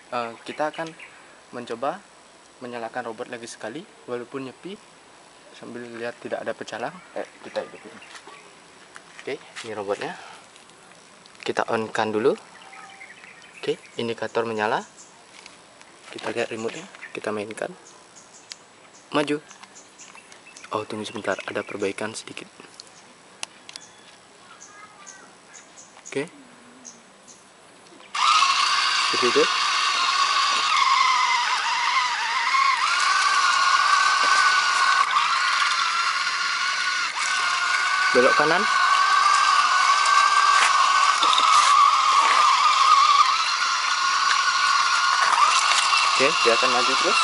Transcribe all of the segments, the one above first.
kita akan mencoba menyalakan robot lagi sekali walaupun nyepi, sambil lihat tidak ada pecalang. Kita hidupin. Oke, ini robotnya. Kita on kan dulu. Oke, indikator menyala. Kita lihat remote-nya, kita mainkan. Maju. Oh, tunggu sebentar, ada perbaikan sedikit. Oke. Seperti itu. Belok kanan. Oke, dia akan maju terus.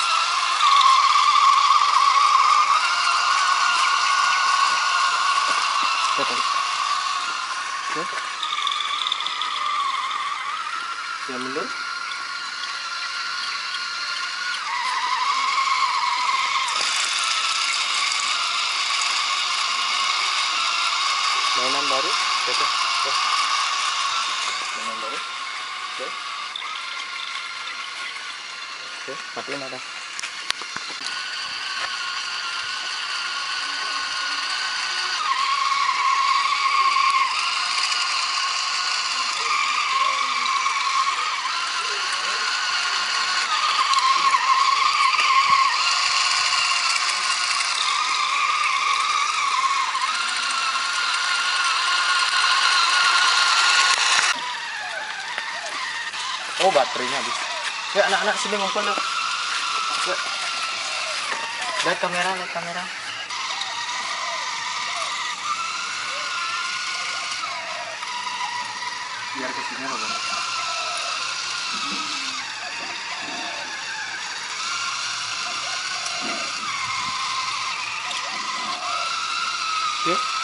Oke. Dia mundur. Mainan baru. Oke. Mainan baru. Oke. Oke, matiin ada. Oh, baterainya habis. Ya, anak-anak sini ngumpul dong. Ya. Lihat kamera, lihat kamera. Biar kesini loh, Bang. Oke.